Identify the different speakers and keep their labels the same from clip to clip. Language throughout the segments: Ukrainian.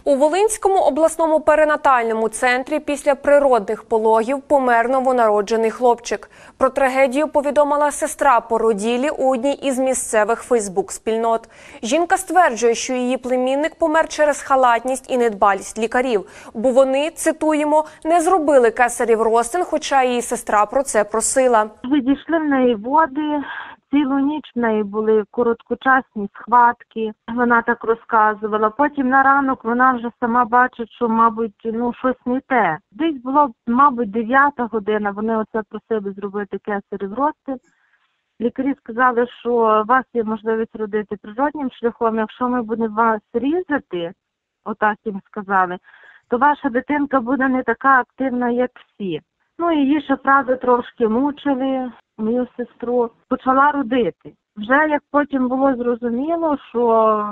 Speaker 1: У Волинському обласному перинатальному центрі після природних пологів помер новонароджений хлопчик. Про трагедію повідомила сестра породілі у одній із місцевих фейсбук-спільнот. Жінка стверджує, що її племінник помер через халатність і недбалість лікарів, бо вони, цитуємо, не зробили кесарів розтин, хоча її сестра про це просила.
Speaker 2: Відійшли в неї води. Цілу ніч в неї були короткочасні схватки, вона так розказувала. Потім на ранок вона вже сама бачить, що, мабуть, щось не те. Десь було, мабуть, 9-та година, вони оце просили зробити кесарів розтин. Лікарі сказали, що у вас є можливість родити природним шляхом. Якщо ми будемо вас різати, отак їм сказали, то ваша дитинка буде не така активна, як всі. Її ще, правда, трошки мучили, мою сестру. Почала родити. Вже як потім було зрозуміло, що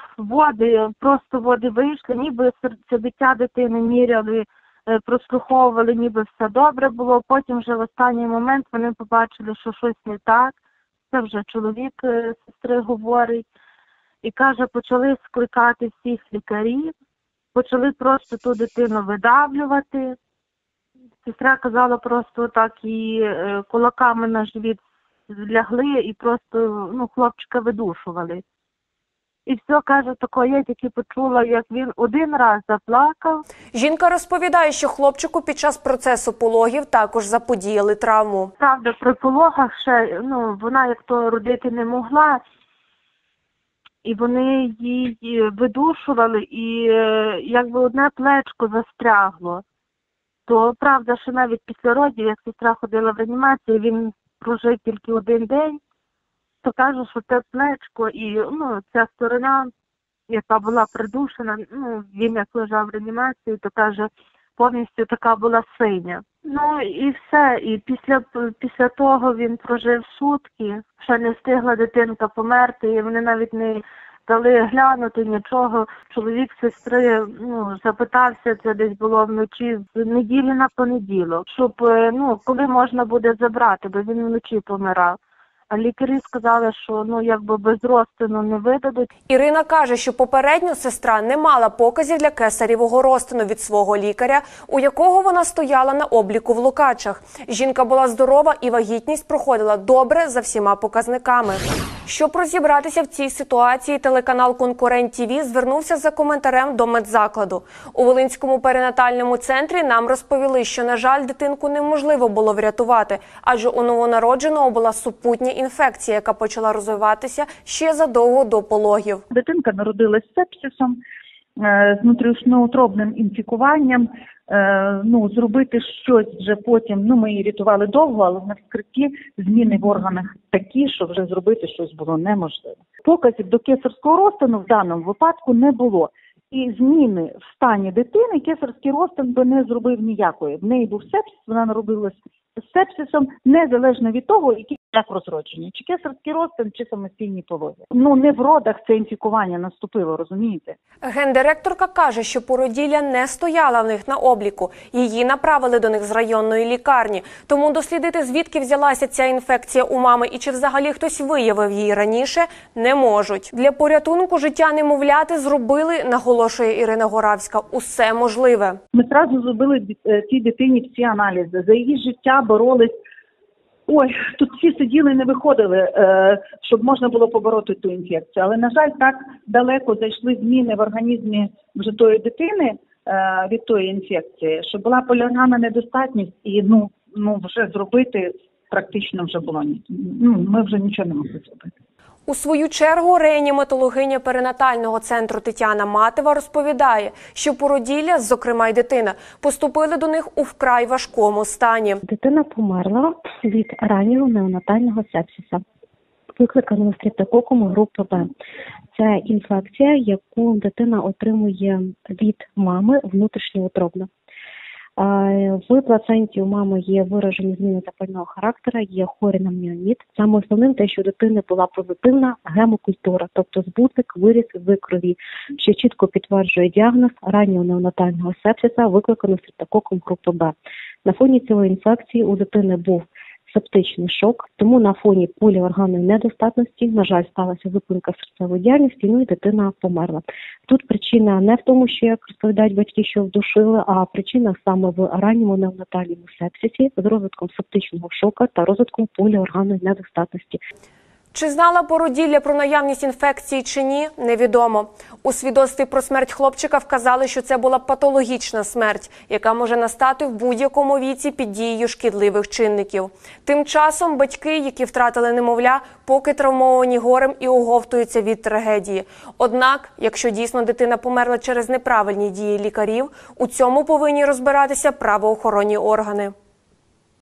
Speaker 2: просто води вийшли, ніби серцебиття дитини міряли, прослуховували, ніби все добре було. Потім вже в останній момент вони побачили, що щось не так. Це вже чоловік сестри говорить. І каже, почали скликати всіх лікарів, почали просто ту дитину видавлювати. Сестра казала, просто так і кулаками на живіт лягли і просто хлопчика видушували. І все, каже, таке, я тільки почула, як він один раз заплакав.
Speaker 1: Жінка розповідає, що хлопчику під час процесу пологів також заподіяли травму.
Speaker 2: Правда, при пологах ще, вона як то родити не могла. І вони її видушували, і якби одне плечко застрягло. То правда, що навіть після родів, як сестра ходила в реанімацію, він прожив тільки один день, то каже, що те плечко і ця сторона, яка була придушена, він як лежав в реанімації, то каже, повністю така була синя. І все. І після того він прожив сутки, ще не встигла дитинка померти, і вони навіть не дали глянути нічого. Чоловік сестри запитався, це десь було вночі, з неділі на понеділок, щоб коли можна буде забрати, бо він вночі помирав. А лікарі сказали, що якби без розтину не видадуть.
Speaker 1: Ірина каже, що попередньо сестра не мала показів для кесарєвого розтину від свого лікаря, у якого вона стояла на обліку в Лукачах. Жінка була здорова і вагітність проходила добре за всіма показниками. Щоб розібратися в цій ситуації, телеканал «Конкурент ТВ» звернувся за коментарем до медзакладу. У Волинському перинатальному центрі нам розповіли, що, на жаль, дитинку неможливо було врятувати, адже у новонародженого була супутня інфекція, яка почала розвиватися ще задовго до пологів.
Speaker 3: Дитинка народилась з сепсисом, з внутрішньоутробним інфікуванням. Зробити щось вже потім, ми її рятували довго, але на вскритті зміни в органах такі, що вже зробити щось було неможливо. Показів до кесарського розтину в даному випадку не було. І зміни в стані дитини кесарський розтин би не зробив ніякої. В неї був сепсис, вона народилась з сепсисом, незалежно від того, який шлях розродження. Чи кесарський розтин, чи самостійні пологи. Не в родах це інфікування наступило, розумієте?
Speaker 1: Гендиректорка каже, що породілля не стояла в них на обліку. Її направили до них з районної лікарні. Тому дослідити, звідки взялася ця інфекція у мами і чи взагалі хтось виявив її раніше, не можуть. Для порятунку життя немовляти зробили, наголошує Ірина Горавська, усе можливе.
Speaker 3: Ми одразу зробили цій дитині всі аналізи. За її життя боролись. Тут всі сиділи і не виходили, щоб можна було побороти ту інфекцію. Але, на жаль, так далеко зайшли зміни в організмі вже тої дитини від тої інфекції, що була полярна недостатність і вже зробити практично вже було ми вже нічого не могли зробити.
Speaker 1: У свою чергу реаніматологиня перинатального центру Тетяна Матева розповідає, що породілля, зокрема й дитина, поступили до них у вкрай важкому стані.
Speaker 4: Дитина померла від раннього неонатального сепсиса, викликаного стрептококом групи Б. Це інфекція, яку дитина отримує від мами внутрішньоутробно. В плаценті у мами є виражені зміни запального характеру, є хорий на міоміт. Саме основним те, що у дитини була позитивна гемокультура, тобто збутник виріс в крові, що чітко підтверджує діагноз раннього неонатального сепсиса, викликаного стрептококом групи Б. На фоні цієї інфекції у дитини був септичний шок. Тому на фоні поліорганної недостатності, на жаль, сталася зупинка серцевої діяльності, і дитина померла. Тут причина не в тому, що, як розповідають батьки, що вдушили, а причина саме в ранньому неонатальному сепсисі з розвитком септичного шоку та розвитком поліорганної недостатності.
Speaker 1: Чи знала породілля про наявність інфекції чи ні, невідомо. У свідоцтві про смерть хлопчика вказали, що це була патологічна смерть, яка може настати в будь-якому віці під дією шкідливих чинників. Тим часом батьки, які втратили немовля, поки травмовані горем і оговтуються від трагедії. Однак, якщо дійсно дитина померла через неправильні дії лікарів, у цьому повинні розбиратися правоохоронні органи.